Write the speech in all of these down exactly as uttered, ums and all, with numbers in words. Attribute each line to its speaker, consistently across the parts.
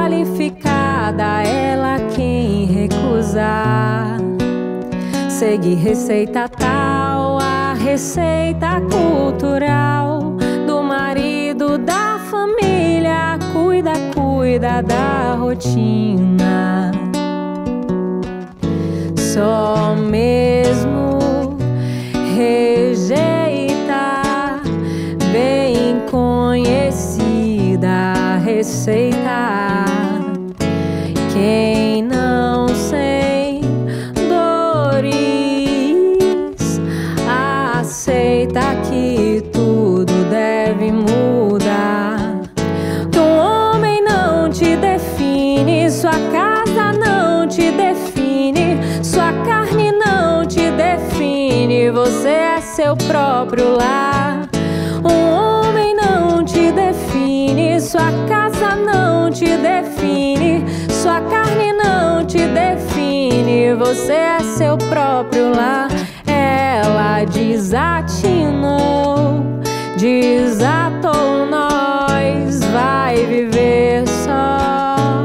Speaker 1: qualificada, ela quem recusar. Seguir receita tal, a receita cultural do marido, da família, cuida, cuida da rotina. Só mesmo rejeitar bem conhecida receita. Quem não sem dores aceita que tudo deve mudar. Que um homem não te define, sua casa não te define, sua carne não te define, você é seu próprio lar. Um homem não te define, sua casa não te define, sua carne não te define, você é seu próprio lar. Ela desatinou, desatou, nós vai viver só.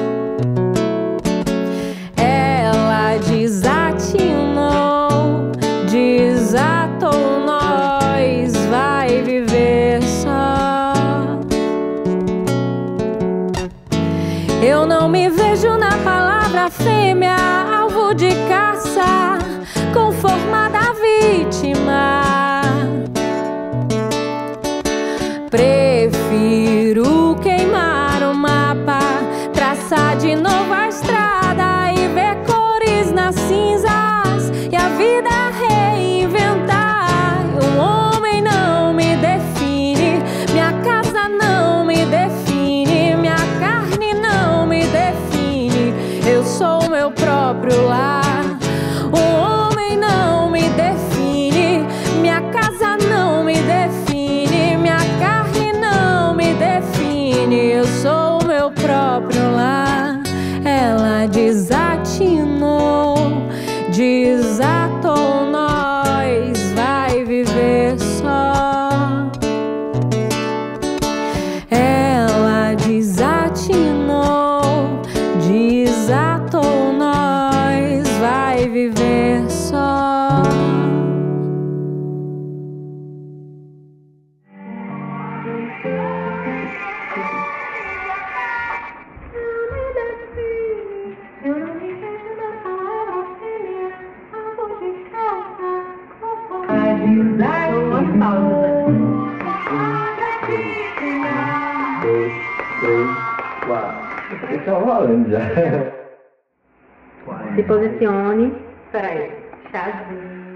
Speaker 1: Ela desatinou, desatou, nós vai viver só. Eu não me vejo na palavra fêmea, alvo de caça, conformada vítima. Prefiro queimar o mapa, traçar de novo a estrada e ver cores nas cinzas e a vida reinventar. Um homem não me define, minha casa não me define, minha carne não me define, eu sou meu próprio lar. Um homem não me define, minha casa não me define, minha carne não me define, eu sou meu próprio lar. Ela desatinou, desatou, nós vai viver só. Ela desatinou, desatou, nós vai viver só.
Speaker 2: Tá rolando já.
Speaker 3: Se posicione. Peraí. Chazinho.